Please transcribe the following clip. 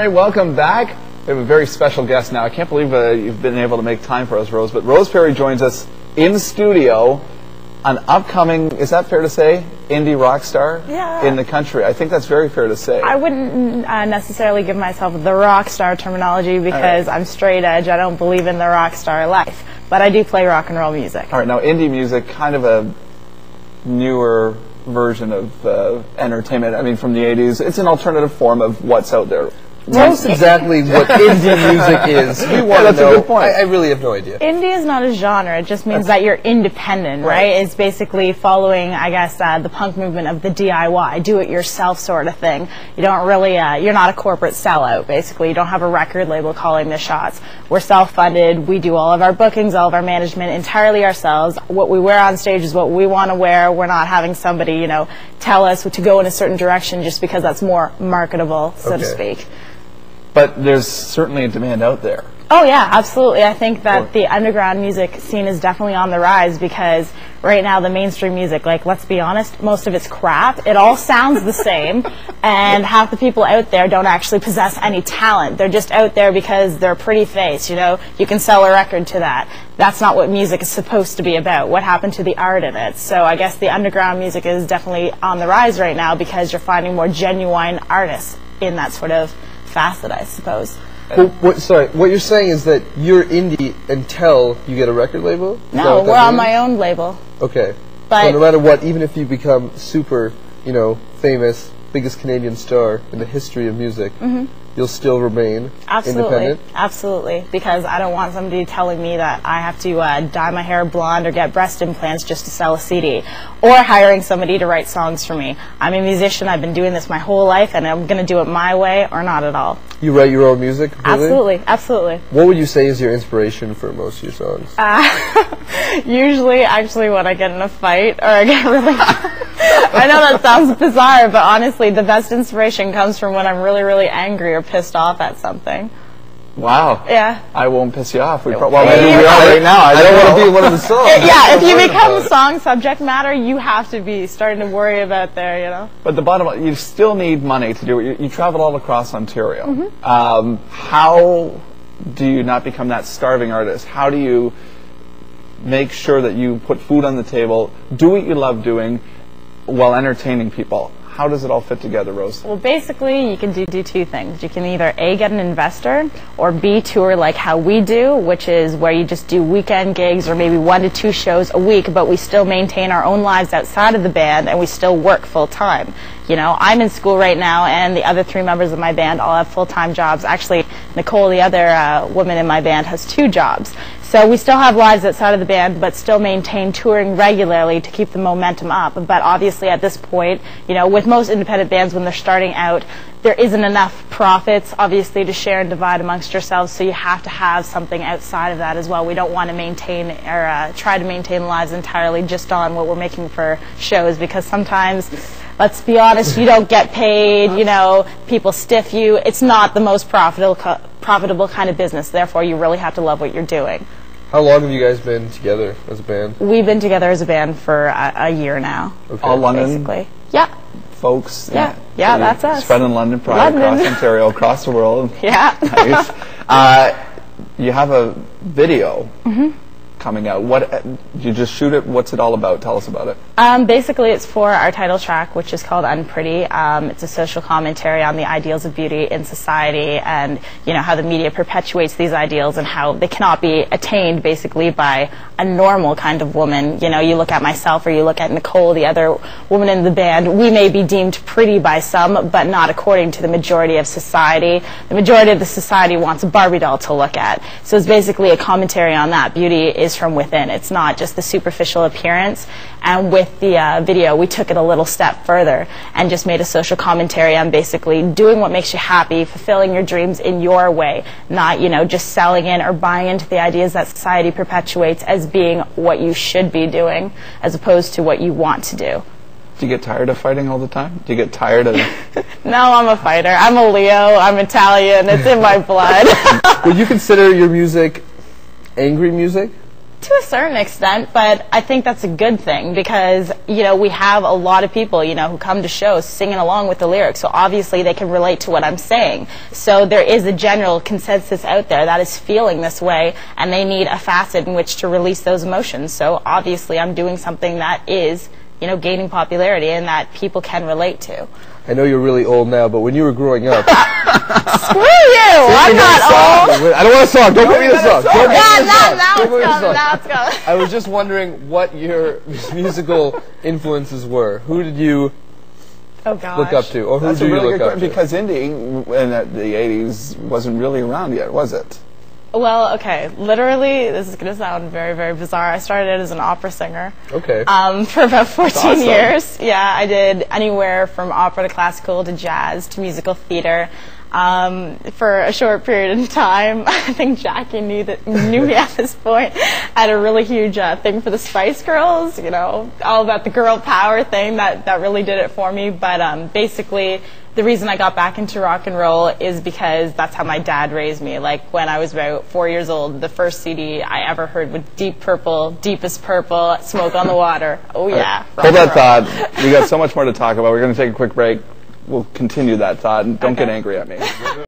right, welcome back. We have a very special guest now. I can't believe you've been able to make time for us, Rose, but Rose Perry joins us in studio, an upcoming, is that fair to say, indie rock star in the country? I think that's very fair to say. I wouldn't necessarily give myself the rock star terminology because I'm straight edge. I don't believe in the rock star life, but I do play rock and roll music. All right, now indie music, kind of a newer version of entertainment. I mean, from the 80s, it's an alternative form of what's out there. Tell us exactly what indie music is. We want to know. That's a good point. I really have no idea. Indie is not a genre. It just means that you're independent, right? It's basically following, I guess, the punk movement of the DIY, do-it-yourself sort of thing. You don't really, you're not a corporate sellout, basically. You don't have a record label calling the shots. We're self-funded. We do all of our bookings, all of our management entirely ourselves. What we wear on stage is what we want to wear. We're not having somebody, you know, tell us to go in a certain direction just because that's more marketable, so to speak. But there's certainly a demand out there. Oh yeah, absolutely. I think that the underground music scene is definitely on the rise because right now the mainstream music, like, let's be honest, most of it's crap. It all sounds the same, and half the people out there don't actually possess any talent. They're just out there because they're a pretty face, you know. You can sell a record to that. That's not what music is supposed to be about. What happened to the art in it? So I guess the underground music is definitely on the rise right now because you're finding more genuine artists in that sort of facet, I suppose. Well, what you're saying is that you're indie until you get a record label? No, we're on my own label. Okay. But so no matter what, even if you become super, you know, famous, biggest Canadian star in the history of music, you'll still remain independent? Absolutely, because I don't want somebody telling me that I have to dye my hair blonde or get breast implants just to sell a CD, or hiring somebody to write songs for me. I'm a musician, I've been doing this my whole life, and I'm going to do it my way or not at all. You write your own music completely? Absolutely, absolutely. What would you say is your inspiration for most of your songs? Usually, actually, when I get in a fight or I get really... I know that sounds bizarre, but honestly, the best inspiration comes from when I'm really, really angry or pissed off at something. Wow. Yeah. I won't piss you off. Well, maybe we are right now. I don't want to be one of the songs. Yeah, if you become song subject matter, you have to be starting to worry about there, you know. But the bottom line, you still need money to do it. You traveled all across Ontario. How do you not become that starving artist? How do you make sure that you put food on the table, do what you love doing, while entertaining people? How does it all fit together, Rose? Well, basically, you can do two things. You can either A, get an investor, or B, tour like how we do, which is where you just do weekend gigs or maybe 1 to 2 shows a week, but we still maintain our own lives outside of the band and we still work full time. You know, I'm in school right now, and the other 3 members of my band all have full-time jobs. Actually, Nicole, the other woman in my band, has 2 jobs. So we still have lives outside of the band, but still maintain touring regularly to keep the momentum up. But obviously at this point, you know, with most independent bands when they're starting out, there isn't enough profits, obviously, to share and divide amongst yourselves, so you have to have something outside of that as well. We don't want to maintain or try to maintain lives entirely just on what we're making for shows, because sometimes, let's be honest, you don't get paid, you know, people stiff you. It's not the most profitable kind of business, therefore you really have to love what you're doing. How long have you guys been together as a band? We've been together as a band for a year now. Okay. All London? Basically. Yeah. Folks? Yeah, so that's us. Spread in London, Pride, across Ontario, across the world. Yeah. Nice. You have a video coming out. What, you just shoot it? What's it all about? Tell us about it. Basically, it's for our title track, which is called Unpretty. It's a social commentary on the ideals of beauty in society, and you know how the media perpetuates these ideals and how they cannot be attained basically by a normal kind of woman. You know, you look at myself or you look at Nicole, the other woman in the band. We may be deemed pretty by some, but not according to the majority of society. The majority of the society wants a Barbie doll to look at. So it's basically a commentary on that. Beauty is from within. It's not just the superficial appearance. And with the video, we took it a little step further and just made a social commentary on basically doing what makes you happy, fulfilling your dreams in your way, not, you know, just selling in or buying into the ideas that society perpetuates as being what you should be doing as opposed to what you want to do. Do you get tired of fighting all the time? Do you get tired of... No, I'm a fighter. I'm a Leo. I'm Italian. It's in my blood. Would you consider your music angry music? To a certain extent, but I think that's a good thing because, you know, we have a lot of people, you know, who come to shows singing along with the lyrics, so obviously they can relate to what I'm saying. So there is a general consensus out there that is feeling this way, and they need a facet in which to release those emotions. So obviously I'm doing something that is, you know, gaining popularity and that people can relate to. I know you're really old now, but when you were growing up... Screw you! I'm not old! I don't want a song! Don't put me in a song! Now it's coming. I was just wondering what your musical influences were. Who did you look up to? Or who do you look up to? Because indie in the 80s wasn't really around yet, was it? Well, okay, literally, this is going to sound very, very bizarre. I started as an opera singer. Okay. For about 14 years. Yeah, I did anywhere from opera to classical to jazz to musical theater. For a short period of time, I think Jackie knew me at this point. I had a really huge thing for the Spice Girls, you know, all about the girl power thing. That really did it for me. But basically, the reason I got back into rock and roll is because that's how my dad raised me. Like, when I was about 4 years old, the first CD I ever heard was Deep Purple, Deepest Purple, Smoke on the Water. Oh, yeah. Hold that thought. We got so much more to talk about. We're going to take a quick break. We'll continue that thought, and don't get angry at me.